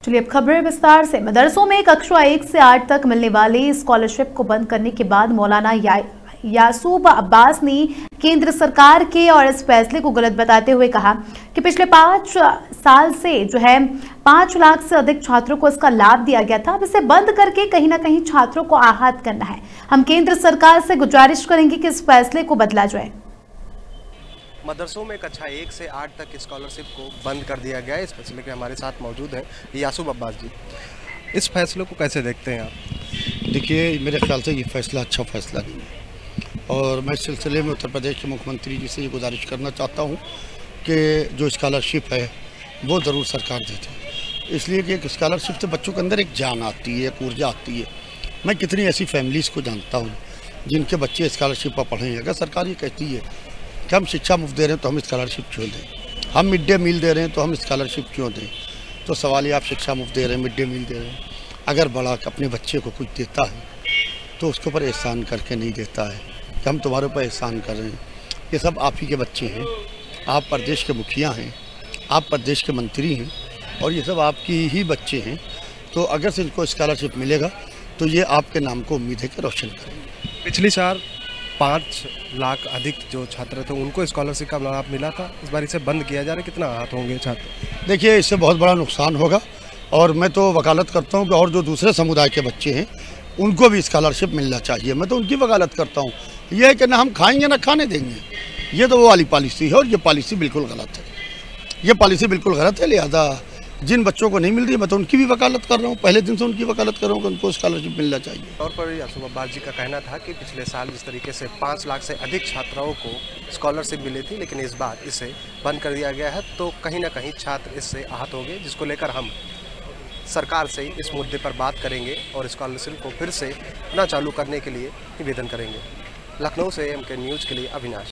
चलिए अब खबरें विस्तार से। मदरसों में कक्षा 1 से 8 तक मिलने वाली स्कॉलरशिप को बंद करने के बाद मौलाना यासूब अब्बास ने केंद्र सरकार के और इस फैसले को गलत बताते हुए कहा कि पिछले 5 साल से 5 लाख से अधिक छात्रों को इसका लाभ दिया गया था। अब इसे बंद करके कहीं ना कहीं छात्रों को आहत करना है। हम केंद्र सरकार से गुजारिश करेंगे कि इस फैसले को बदला जाए। मदरसों में कक्षा 1 से 8 तक स्कॉलरशिप को बंद कर दिया गया है। इस फैसले के हमारे साथ मौजूद हैं यासूब अब्बास जी। इस फैसले को कैसे देखते हैं आप? देखिए, मेरे ख्याल से ये फैसला अच्छा फैसला नहीं है और मैं इस सिलसिले में उत्तर प्रदेश के मुख्यमंत्री जी से ये गुजारिश करना चाहता हूँ कि जो स्कॉलरशिप है वो ज़रूर सरकार देते, इसलिए कि एक स्कॉलरशिप से बच्चों के अंदर एक जान आती है, एक ऊर्जा आती है। मैं कितनी ऐसी फैमिलीज़ को जानता हूँ जिनके बच्चे स्कॉलरशिप पर पढ़े हैं। अगर सरकार ये कहती है कि हम शिक्षा मुफ्त दे रहे हैं तो हम स्कॉलरशिप क्यों दें, हम मिड डे मील दे रहे हैं तो हम स्कॉलरशिप क्यों दें। तो सवाल ये, आप शिक्षा मुफ्त दे रहे हैं, मिड डे मील दे रहे हैं, अगर बड़ा अपने बच्चे को कुछ देता है तो उसके ऊपर एहसान करके नहीं देता है कि हम तुम्हारे ऊपर एहसान कर रहे हैं। ये सब आप ही के बच्चे हैं, आप प्रदेश के मुखिया हैं, आप प्रदेश के मंत्री हैं और ये सब आपकी ही बच्चे हैं। तो अगर से इनको स्कॉलरशिप मिलेगा तो ये आपके नाम को उम्मीद है कि रोशन करेंगे। पिछली साल 5 लाख अधिक जो छात्र थे उनको स्कॉलरशिप का लाभ मिला था, इस बार इसे बंद किया जा रहा है। कितना आहत होंगे छात्र? देखिए, इससे बहुत बड़ा नुकसान होगा और मैं तो वकालत करता हूँ कि और जो दूसरे समुदाय के बच्चे हैं उनको भी स्कॉलरशिप मिलना चाहिए। मैं तो उनकी वकालत करता हूँ। यह है कि ना हम खाएंगे ना खाने देंगे, ये तो वो वाली पॉलिसी है और ये पॉलिसी बिल्कुल गलत है। ये पॉलिसी बिल्कुल गलत है। लिहाजा जिन बच्चों को नहीं मिल रही, मैं तो उनकी भी वकालत कर रहा हूँ, पहले दिन से उनकी वकालत कर रहा हूँ कि उनको स्कॉलरशिप मिलना चाहिए। तौर पर यासूब अब्बास जी का कहना था कि पिछले साल जिस तरीके से 5 लाख से अधिक छात्राओं को स्कॉलरशिप मिली थी, लेकिन इस बार इसे बंद कर दिया गया है, तो कहीं ना कहीं छात्र इससे आहत हो गए, जिसको लेकर हम सरकार से इस मुद्दे पर बात करेंगे और स्कॉलरशिप को फिर से न चालू करने के लिए निवेदन करेंगे। लखनऊ से MK न्यूज़ के लिए अविनाश।